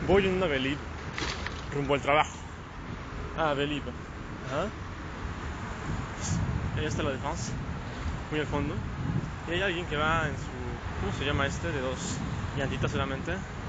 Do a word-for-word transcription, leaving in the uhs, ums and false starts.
Voy yendo a Believe, rumbo al trabajo. Ah, Believe. Ajá. Ahí está la Défense, muy al fondo. Y hay alguien que va en su... ¿Cómo se llama este? De dos llantitas solamente.